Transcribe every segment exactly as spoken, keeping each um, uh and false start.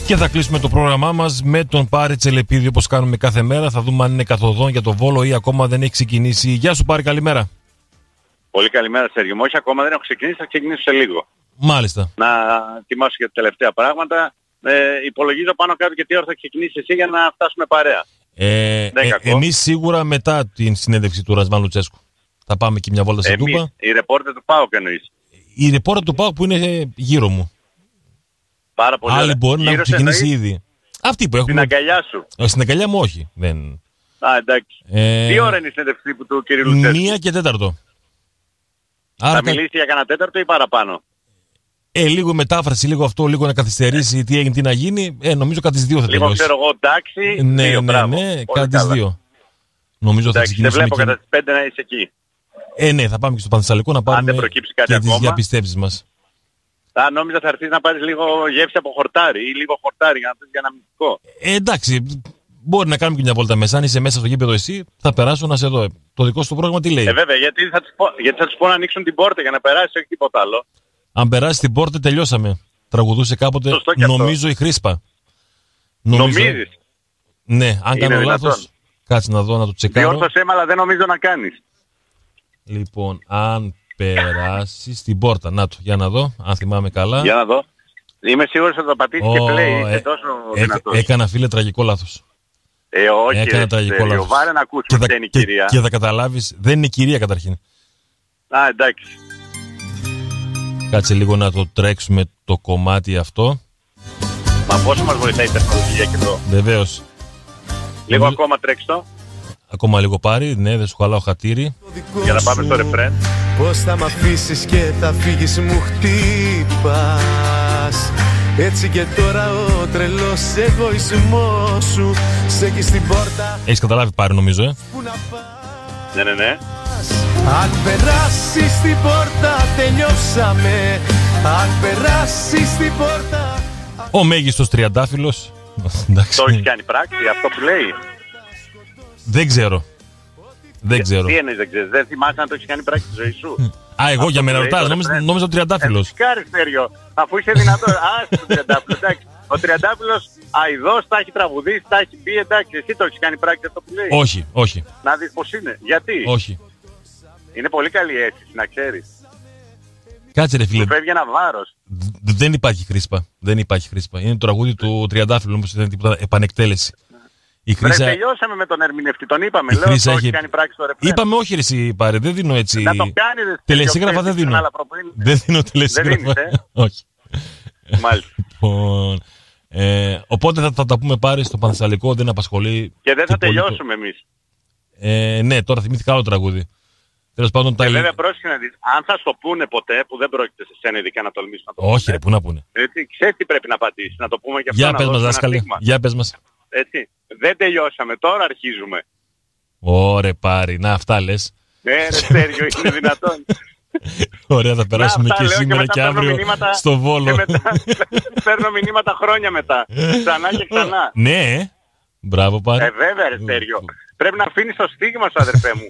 Και θα κλείσουμε το πρόγραμμά μας με τον Πάρη Τσελεπίδη, όπως κάνουμε κάθε μέρα. Θα δούμε αν είναι καθοδόν για το Βόλο ή ακόμα δεν έχει ξεκινήσει. Γεια σου Πάρη, καλημέρα. Πολύ καλημέρα Σέργιο μου. Όχι, ακόμα δεν έχω ξεκινήσει, θα ξεκινήσω σε λίγο. Μάλιστα. Να ετοιμάσω για τα τελευταία πράγματα. Ε, υπολογίζω πάνω κάτω και τι ώρα θα ξεκινήσει εσύ για να φτάσουμε παρέα. Ε, ε, εμείς σίγουρα μετά την συνέντευξη του Ρασβάν Λουτσέσκου. Θα πάμε και μια βόλτα στην Τούπα. Η ρεπόρτερ του ΠΑΟΚ εννοείς? Η ρεπόρτερ του ΠΑΟΚ που είναι γύρω μου. Πάρα πολύ. Άλλοι μπορεί να έχουν ξεκινήσει ήδη. Αυτοί που έχουν. Στην αγκαλιά σου? Ε, στην αγκαλιά μου όχι. Δεν... Α, εντάξει. Ε... Τι ώρα είναι η συνέντευξη του κ. Λουτσέσκου? Μία και τέταρτο. Θα Άρα... μιλήσει για κανένα τέταρτο ή παραπάνω? Ε, λίγο μετάφραση, λίγο αυτό, λίγο να καθυστερήσει, τι έγινε, τι να γίνει. Ε, νομίζω κάτι τις δύο θα λίγο τελειώσει. Λίγο ξέρω εγώ, εντάξει. Ναι, δύο, ναι, μπράβο. ναι, κάτι τις δύο. Νομίζω εντάξει, θα ξεκινήσουμε. Δεν βλέπω κατά τις πέντε να είσαι εκεί. Ε, ναι, θα πάμε και στο Πανθεσσαλικό να πάρουμε και τις διαπιστεύσεις μας. Α, νόμιζα θα έρθεις να πάρεις λίγο γεύση από χορτάρι ή λίγο χορτάρι για να πεις για ένα μυστικό. Ε, εντάξει, μπορεί να κάνουμε και μια βόλτα μέσα. Αν είσαι μέσα στο γήπεδο εσύ, θα περάσω να σε δω. Το δικό σου το πρόγραμμα τι λέει? Ε, βέβαια, γιατί θα τους πω, γιατί θα τους πω να ανοίξουν την πόρτα για να περάσει, όχι τίποτα άλλο. Αν περάσει την πόρτα, τελειώσαμε. Τραγουδούσε κάποτε, νομίζω, η Χρήσπα. Νομίζεις? Ναι, αν κάνω λάθος, κάτσε να δω να το τσεκάρω. Διόρθωσέ με, αλλά δεν νομίζω να κάνεις. Λοιπόν, αν περάσει στην πόρτα, να το, για να δω, αν θυμάμαι καλά. Για να δω. Είμαι σίγουρος ότι θα το πατήσεις oh, και play, είσαι ε, τόσο ε, δυνατός. Έκανα φίλε τραγικό λάθος. Ε, όχι, έκανα ρε, τραγικό ε, λάθος. Βάλε να ακούσουμε ποια είναι η κυρία. Και, και θα καταλάβεις, δεν είναι η κυρία καταρχήν. Α, εντάξει. Κάτσε λίγο να το τρέξουμε το κομμάτι αυτό. Μα πόσο μας βοηθάει η τεχνολογία και εδώ? Βεβαίως. Λίγο Νομίζω... ακόμα τρέξτο. Ακόμα λίγο Πάρη, ναι, δεν σου χαλάω χατήρι. Για να πάμε στο ρεφρέν. Πώς θα μ' αφήσεις και θα φύγεις, μου χτύπας. Έτσι και τώρα ο τρελός εγωισμός σου σε έχει στην πόρτα. Έχεις καταλάβει Πάρη νομίζω, ε? Ναι, ναι, ναι. Αν περάσεις την πόρτα τελειώσαμε. Αν περάσεις την πόρτα. Ο μέγιστος τριαντάφυλλος. Το έχεις κάνει πράξη αυτό που λέει? Δεν ξέρω. Δεν ξέρω. Τι εννοείς δεν ξέρεις? Δεν θυμάσαι να το έχεις κάνει πράξη στη ζωή σου? Α, εγώ για μένα ρωτάς, νόμιζα ο τριαντάφυλλος. Φυσικά Στέριο, αφού είσαι δυνατός. Α, το τριαντάφυλλο, εντάξει. Ο τριαντάφυλλος αηδός τα έχει τραγουδήσει, τα έχει πει, εντάξει. Εσύ το έχεις κάνει πράξη αυτό που λέει? Όχι, όχι. Να δεις πως είναι. Γιατί? Όχι. Είναι πολύ καλή αίσθηση, να ξέρεις. Κάτσε ρε φίλε. Του φεύγει ένα βάρος. Δεν υπάρχει Χρήσπα. Δεν υπάρχει Χρήσπα. Είναι το τραγούδι του τριαντάφυλλου, όμως δεν είναι τίποτα επανεκτέλεση. Η Χρύσα... Ρε, τελειώσαμε με τον ερμηνευτή, τον είπαμε. Λέω ότι έχει κάνει πράξη στο ρεφρέν. Είπαμε όχι ρε εσύ Πάρε, δεν δίνω έτσι. Να το κάνει ρε. Τελεσίγραφα δεν δίνω. Δεν δίνω τελεσίγραφα. Δεν δίνεις, ε? Όχι. Μάλιστα. Λοιπόν, ε, οπότε θα, θα τα πούμε Πάρε στο Πανθεσσαλικό, δεν απασχολεί. Και δεν θα τελειώσουμε εμείς. Ε, ναι, τώρα θυμήθηκα άλλο τραγούδι. Τέλος πάντων, τα... βέβαια πρόσεχε να δεις, αν θα στο πούνε ποτέ, που δεν πρόκειται σε σένα ειδικά να τολμήσουν να το πούνε. Όχι ρε, πού να πούνε. Έτσι, ξέρεις τι πρέπει να απαντήσεις, να το πούμε και αυτό. Για να πες μας δάσκαλε, για πες μας. Έτσι, δεν τελειώσαμε, τώρα αρχίζουμε. Ωραία Πάρη, να αυτά λες. Ναι ρε Στέριο, είναι δυνατόν. Ωραία, θα περάσουμε και σήμερα και, και αύριο μηνύματα, στο Βόλο. Και μετά, παίρνω μηνύματα χρόνια μετά, ξανά και ξανά. Ναι, μπράβο Πάρη. Ε βέβαια ρε Στέριο, πρέπει να αφήνεις το στίγμα σου αδερφέ μου.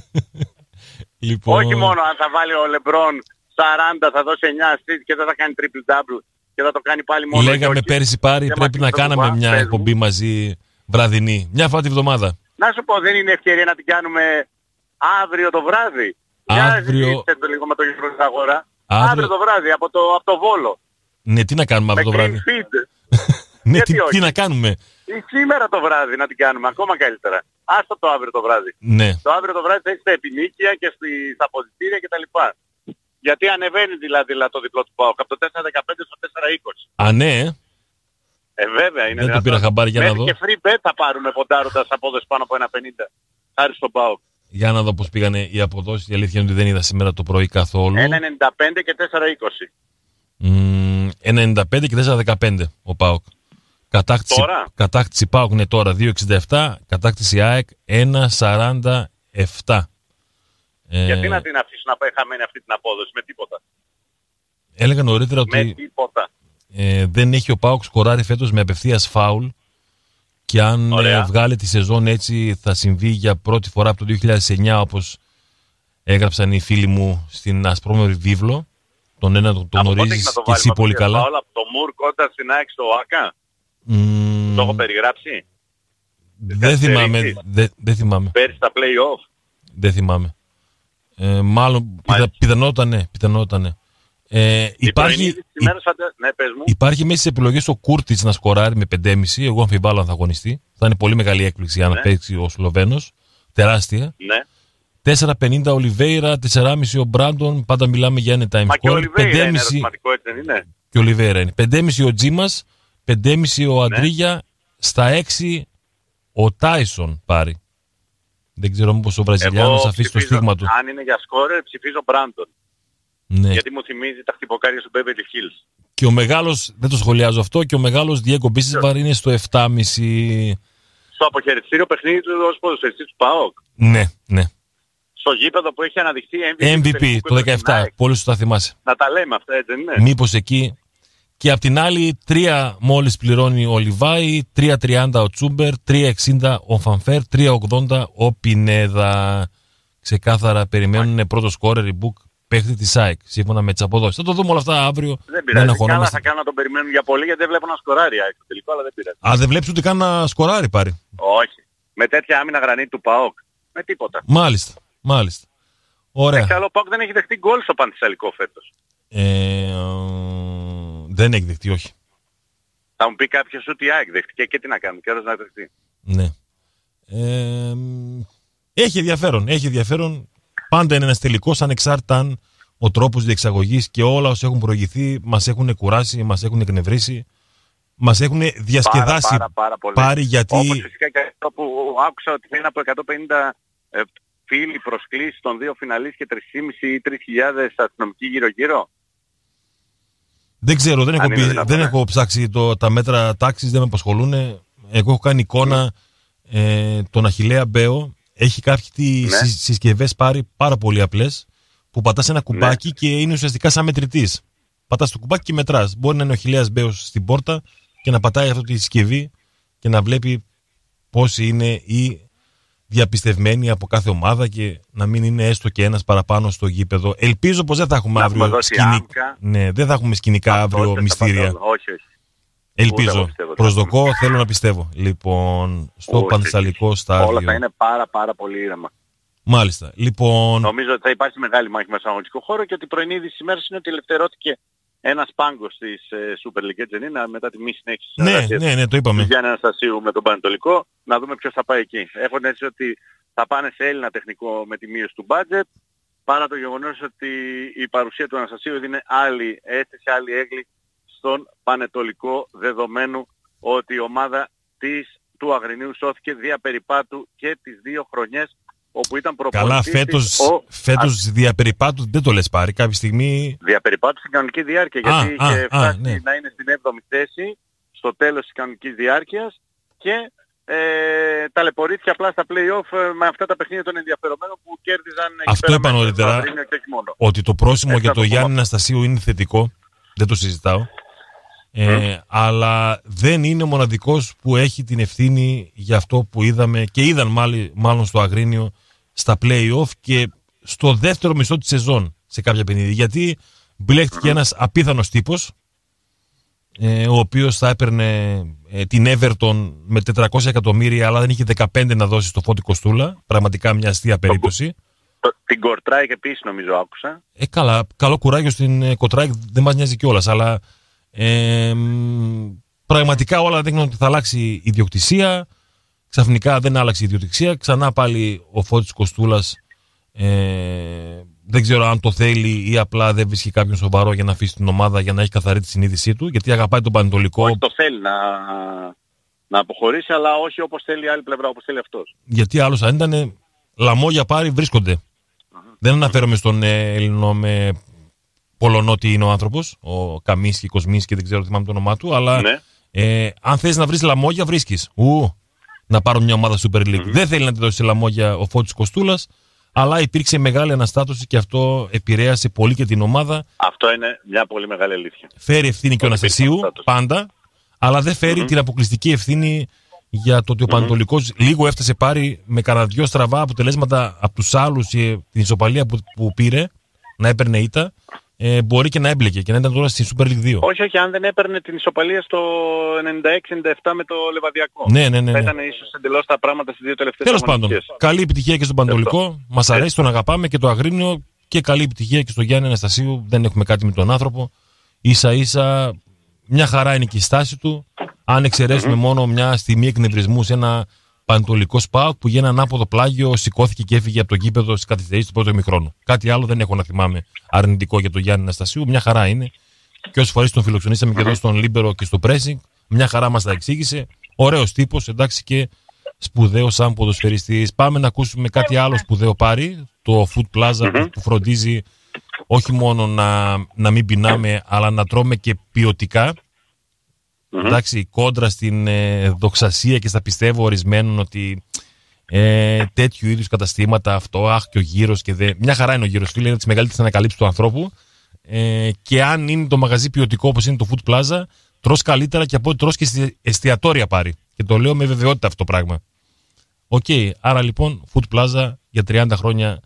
Λοιπόν... Όχι μόνο αν θα βάλει ο Λεμπρόν σαράντα, θα δώσει εννιά στρίτ και δεν θα κάνει triple double και θα το κάνει πάλι μόνο. Λέγαμε πέρσι Πάρη, πρέπει να κάναμε μια εκπομπή μαζί βραδινή. Μια φορά τη βδομάδα. Να σου πω, δεν είναι ευκαιρία να την κάνουμε αύριο το βράδυ? Αύριο... Για το λίγο με το γύρο της αγορά. Αύριο... αύριο το βράδυ από το, από το Βόλο. Ναι, τι να κάνουμε αύριο το βράδυ? Ναι, τι, τι να κάνουμε? Ή σήμερα το βράδυ να την κάνουμε, ακόμα καλύτερα. Άστο το αύριο το βράδυ. Ναι. Το αύριο το βράδυ θα έχει στα επινίκια και στα αποδυτήρια κτλ. Γιατί ανεβαίνει δηλαδή το διπλό του ΠΑΟΚ από το τέσσερα δεκαπέντε στο τέσσερα είκοσι. Α, ναι. Ε, βέβαια είναι. Δεν το πήρα χαμπάρι για να δω. Και free bet θα πάρουμε ποντάροντας απόδοση πάνω από ένα πενήντα. Χάρη στον ΠΑΟΚ. Για να δω πώς πήγανε οι αποδόσεις. Η αλήθεια είναι ότι δεν είδα σήμερα το πρωί καθόλου. ένα ενενήντα πέντε και τέσσερα είκοσι. Mm, ένα ενενήντα πέντε και τέσσερα δεκαπέντε ο ΠΑΟΚ. Κατάκτηση, κατάκτηση ΠΑΟΚ είναι τώρα δύο εξήντα επτά, κατάκτηση ΑΕΚ ένα σαράντα επτά. Γιατί ε... να την αφήσουν να πάει χαμένη αυτή την απόδοση με τίποτα? Έλεγα νωρίτερα ότι με τίποτα. Ε, δεν έχει ο ΠΑΟΚ σκοράρει φέτος με απευθείας φάουλ και αν ε, βγάλει τη σεζόν έτσι θα συμβεί για πρώτη φορά από το δύο χιλιάδες εννιά, όπως έγραψαν οι φίλοι μου στην ασπρόμαυρη βίβλο. Τον ένα τον γνωρίζεις και εσύ πολύ καλά. Από το Μουρ κοντά στην ΑΕΚ στο ΆΚΑ. Mm. Το έχω περιγράψει. Δεν θυμάμαι. Δεν δε θυμάμαι. Πέρυσι στα play-off. Δεν θυμάμαι. Ε, μάλλον πιθα, πιθανότατα ναι. Πιθανότατα ναι. Ε, υπάρχει, υ, ναι, πες μου. υπάρχει μέσα στις επιλογές ο Κούρτιτς να σκοράρει με πέντε κόμμα πέντε. Εγώ αμφιβάλλω αν θα αγωνιστεί. Θα είναι πολύ μεγάλη έκπληξη αν ναι. παίξει ο Σλοβαίνος. Τεράστια. Ναι. τέσσερα πενήντα ο Ολιβέιρα, τέσσερα κόμμα πέντε ο Μπράντον. Πάντα μιλάμε για ένα time score. Μα και ο Ολιβέιρα είναι ερωτηματικό, έτσι δεν είναι? Και ο Ολιβέιρα είναι. πέντε κόμμα πέντε ο Τζίμας, πέντε κόμμα πέντε ο Αντρίγια. Ναι. Στα έξι ο Τάισον πάρει. Δεν ξέρω μήπως ο Βραζιλιάνος αφήσει το στίγμα του. Αν είναι για σκόρερ, ψηφίζω Μπράντον. Ναι. Γιατί μου θυμίζει τα χτυποκάρια του Beverly Hills. Και ο μεγάλος, δεν το σχολιάζω αυτό, και ο μεγάλος Διέγκο Μπίσεσβαρ είναι στο επτά κόμμα πέντε. Στο αποχαιρετιστήριο παιχνίδι του ως ποδοσφαιριστής του ΠΑΟΚ. Ναι, ναι. Στο γήπεδο που έχει αναδειχθεί εμ βι πι, εμ βι πι το δεκαεπτά. Πολύ σωστά θυμάσαι. Να τα λέμε αυτά, έτσι δεν είναι? Μήπως εκεί. Και απ' την άλλη, τρία μόλις πληρώνει ο Λιβάη, τρία τριάντα ο Τσούμπερ, τρία εξήντα ο Φανφέρ, τρία ογδόντα ο Πινέδα. Ξεκάθαρα περιμένουν πρώτο σκόρερ η Book παίχτη της ΑΕΚ, σύμφωνα με τις αποδόσεις. Θα το δούμε όλα αυτά αύριο. Δεν πειράζει. Καλά θα κάνω να τον περιμένουν για πολύ, γιατί δεν βλέπω να σκοράρει η ΑΕΚ στο τελικό, αλλά δεν πειράζει. Α, δεν βλέπεις ούτε καν να σκοράρει πάρει? Όχι. Με τέτοια άμυνα γρανίτη του ΠΑΟΚ. Με τίποτα. Μάλιστα. Μάλιστα. Ωραία. Εξάλλου ο ΠΑΟΚ δεν έχει δεχτεί γκολ στο Πανθυσσαλικό φέτος. Ε, δεν έχει δεχτεί, όχι. Θα μου πει κάποιος ότι η ΑΕΚ δεχτήκε και τι να κάνουμε, και άλλος να δεχτεί. Ναι. Ε, έχει ενδιαφέρον. Έχει ενδιαφέρον. Πάντα είναι ένας τελικός, ανεξάρτητα αν ο τρόπος διεξαγωγής και όλα όσα έχουν προηγηθεί μας έχουν κουράσει, μας έχουν εκνευρίσει, μας έχουν διασκεδάσει πάρα, πάρα, πάρα πολύ. Πάρει, γιατί... Όπως φυσικά και αυτό που άκουσα ότι είναι από εκατόν πενήντα ε, φίλοι προσκλήσεις των δύο φιναλίστ και τρεις χιλιάδες πεντακόσιοι ή τρεις χιλιάδες αστυνομικοί γύρω-γύρω. Δεν ξέρω, δεν έχω, πει, δυνατό, δεν ναι. έχω ψάξει το, τα μέτρα τάξης, δεν με απασχολούν. Εγώ έχω κάνει εικόνα mm. ε, τον Αχιλλέα Μπέο. Έχει κάποιες ναι. συσκευές πάρει πάρα πολύ απλές, που πατάς ένα κουμπάκι ναι. και είναι ουσιαστικά σαν μετρητής. Πατάς το κουμπάκι και μετράς. Μπορεί να είναι ο Αχιλλέας Μπέος στην πόρτα και να πατάει αυτή τη συσκευή και να βλέπει πόσοι είναι οι διαπιστευμένοι από κάθε ομάδα και να μην είναι έστω και ένας παραπάνω στο γήπεδο. Ελπίζω πως δεν θα έχουμε να αύριο σκηνικά. Ναι, δεν θα έχουμε σκηνικά Α, αύριο όχι, μυστήρια. Όχι, όχι. Ελπίζω. Προσδοκώ, θέλω να πιστεύω. Λοιπόν, στο Πανθυσσαλικό στάδιο. Όλα θα είναι πάρα πάρα πολύ ήρεμα. Μάλιστα. Λοιπόν... Νομίζω ότι θα υπάρξει μεγάλη μάχη μέσα στον αγωνιστικό χώρο και ότι η πρωινή είδηση σήμερα είναι ότι ελευθερώθηκε ένας πάγκος της ε, Super League, έτσι δεν είναι, μετά τη μη συνέχιση της ναι, ναι, ναι, το είπαμε. Γιάννη Αναστασίου με τον Πανετολικό, να δούμε ποιος θα πάει εκεί. Έχουν έτσι ότι θα πάνε σε Έλληνα τεχνικό με τη μείωση του budget, παρά το γεγονός ότι η παρουσία του Αναστασίου δίνει άλλη αίσθηση, άλλη έγκλη στον Πανετολικό, δεδομένου ότι η ομάδα της, του Αγρινίου σώθηκε δια περιπάτου και τις δύο χρονιές όπου ήταν προπονητής. Καλά, φέτος, ο... φέτος α... διαπεριπάτου δεν το λες πάρει κάποια στιγμή. Διαπεριπάτου στην κανονική διάρκεια, α, γιατί α, είχε φτάσει α, ναι. να είναι στην έβδομη θέση στο τέλος της κανονικής διάρκειας και ε, ταλαιπωρήθηκε απλά στα play-off ε, με αυτά τα παιχνίδια των ενδιαφερομένων που κέρδιζαν. Αυτό είπα νωρίτερα, ότι το πρόσημο έτσι για το Γιάννη Αναστασίου είναι θετικό, δεν το συζητάω. Ε, mm. Αλλά δεν είναι ο μοναδικός που έχει την ευθύνη για αυτό που είδαμε και είδαν μάλλον, μάλλον στο Αγρίνιο στα play-off και στο δεύτερο μισό της σεζόν σε κάποια παιχνίδια. Γιατί μπλέχτηκε mm. ένας απίθανος τύπος ε, ο οποίος θα έπαιρνε ε, την Everton με τετρακόσια εκατομμύρια αλλά δεν είχε δεκαπέντε να δώσει στο Φώτη Κοστούλα. Πραγματικά μια αστεία περίπτωση. Την Κορτράικ επίσης νομίζω άκουσα. Ε, καλά, καλό κουράγιο στην Κορτράικ, δεν μας νοιάζει κιόλας, αλλά ε, πραγματικά όλα δείχνουν ότι θα αλλάξει η ιδιοκτησία. Ξαφνικά δεν άλλαξε η ιδιοκτησία. Ξανά πάλι ο Φώτης Κοστούλας ε, δεν ξέρω αν το θέλει ή απλά δεν βρίσκει κάποιον σοβαρό για να αφήσει την ομάδα για να έχει καθαρή τη συνείδησή του. Γιατί αγαπάει τον Πανετολικό. Όχι, το θέλει να, να αποχωρήσει, αλλά όχι όπως θέλει η άλλη πλευρά, όπως θέλει αυτός. Γιατί άλλος αν ήταν λαμόγια πάρει βρίσκονται. Uh-huh. Δεν αναφέρομαι στον Έλληνο με Πολωνό τι είναι ο άνθρωπος, ο Καμίσκι, Κοσμίσκι, δεν ξέρω θυμάμαι το όνομά του, αλλά ναι. ε, αν θες να βρεις λαμόγια βρίσκεις. Ου, να πάρω μια ομάδα Super League. Mm-hmm. Δεν θέλει να τη δώσει λαμόγια ο Φώτης Κοστούλας, αλλά υπήρξε μεγάλη αναστάτωση και αυτό επηρέασε πολύ και την ομάδα. Αυτό είναι μια πολύ μεγάλη αλήθεια. Φέρει ευθύνη και ο Αναστασίου πάντα, αλλά δεν φέρει mm-hmm. την αποκλειστική ευθύνη για το ότι ο mm-hmm. Πανετολικός λίγο έφτασε πάρει με κανένα δυο στραβά αποτελέσματα από τους άλλους και την ισοπαλία που, που πήρε, να έπαιρνε ήττα ε, μπορεί και να έμπλεκε και να ήταν τώρα στη Super League δύο. Όχι, όχι, αν δεν έπαιρνε την ισοπαλία στο ενενήντα έξι ενενήντα επτά με το Λεβαδιακό. Ναι, ναι, ναι. Θα ναι. ήταν ίσως εντελώς τα πράγματα στις δύο τελευταίες Τέλος πάντων, καλή επιτυχία και στον Πανετολικό. Μας αρέσει, τον αγαπάμε και το Αγρίνιο. Και καλή επιτυχία και στο Γιάννη Αναστασίου. Δεν έχουμε κάτι με τον άνθρωπο. Ίσα ίσα μια χαρά είναι και η στάση του. Αν εξαιρέσουμε mm-hmm. μόνο μια στιγμή εκνευρισμού σε ένα Πανετολικό ΣΠΑΟΚ που για ένα ανάποδο πλάγιο σηκώθηκε και έφυγε από το γήπεδο στις καθυστερήσεις του πρώτου ημιχρόνου. Κάτι άλλο δεν έχω να θυμάμαι αρνητικό για τον Γιάννη Αναστασίου. Μια χαρά είναι. Και όσες φορές τον φιλοξενήσαμε mm-hmm. και εδώ στον Λίμπερο και στο Pressing, μια χαρά μας τα εξήγησε. Ωραίος τύπος, εντάξει, και σπουδαίος σαν ποδοσφαιριστής. Πάμε να ακούσουμε κάτι άλλο σπουδαίο πάρει. Το Food Plaza mm-hmm. που φροντίζει όχι μόνο να, να μην πεινάμε, αλλά να τρώμε και ποιοτικά. Mm-hmm. Εντάξει, κόντρα στην ε, δοξασία και στα πιστεύω ορισμένων ότι ε, τέτοιου είδους καταστήματα, αυτό, αχ και ο γύρος και δε. Μια χαρά είναι ο γύρος, φίλε, είναι τις μεγαλύτερες ανακαλύψεις του ανθρώπου. Ε, και αν είναι το μαγαζί ποιοτικό όπως είναι το Food Plaza, τρως καλύτερα και από ό,τι τρως και στη εστιατόρια πάρει. Και το λέω με βεβαιότητα αυτό το πράγμα. Οκ, okay, άρα λοιπόν Food Plaza για τριάντα χρόνια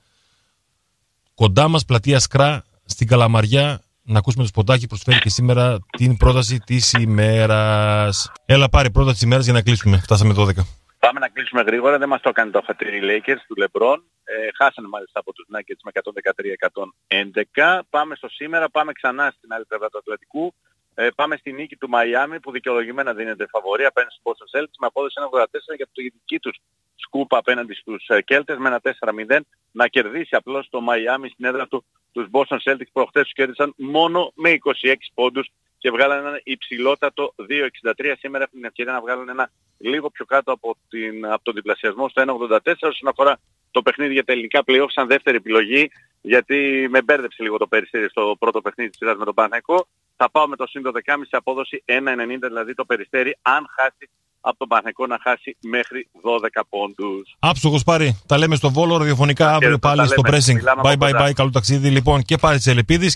κοντά μας, πλατεία Σκρά, στην Καλαμαριά. Να ακούσουμε το σποτάκι, προσφέρει και σήμερα την πρόταση της ημέρας. Έλα πάρει πρόταση της ημέρας για να κλείσουμε. Φτάσαμε δώδεκα. Πάμε να κλείσουμε γρήγορα, δεν μας το έκανε το χατήρι οι Lakers του LeBron. Ε, χάσανε μάλιστα από τους Nuggets με εκατόν δεκατρία εκατόν έντεκα. Πάμε στο σήμερα, πάμε ξανά στην άλλη πλευρά του Ατλαντικού. Ε, πάμε στη νίκη του Μαϊάμι που δικαιολογημένα δίνεται φαβορί απέναντι στους Boston Celtics με απόδοση ένα ογδόντα τέσσερα για το δική τους σκούπα απέναντι στους Celtics με ένα τέσσερα μηδέν να κερδίσει απλώς το Μαϊάμι στην έδρα του. Τους Boston Celtics προχθές τους κέρδισαν μόνο με είκοσι έξι πόντους και βγάλανε ένα υψηλότατο δύο εξήντα τρία. Σήμερα έχουν την ευκαιρία να βγάλουν ένα λίγο πιο κάτω από, την, από τον διπλασιασμό στο ένα ογδόντα τέσσερα όσον αφορά το παιχνίδι για τα ελληνικά play-off σαν δεύτερη επιλογή, γιατί με μπέρδεψε λίγο το Περιστέρι στο πρώτο παιχνίδι της σειράς με τον Παναθηναϊκό. Θα πάω με το συν δώδεκα κόμμα πέντε απόδοση ένα ενενήντα, δηλαδή το Περιστέρι αν χάσει από τον Παναθηναϊκό να χάσει μέχρι δώδεκα πόντους. Άψογος πάρει. Τα λέμε στο Βόλο ραδιοφωνικά αύριο πάλι στο Pressing. Bye bye bye. Καλό ταξίδι λοιπόν και πάρει τις Ελεπίδης.